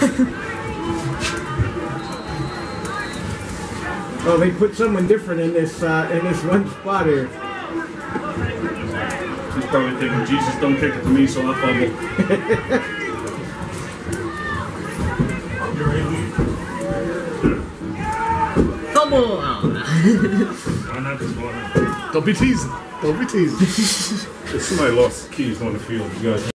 Oh, they put someone different in this one spot here. He's probably thinking, Jesus, don't kick it to me, so I fumble. Fumble! Don't be teasing. Don't be teasing. If somebody lost keys on the field, you guys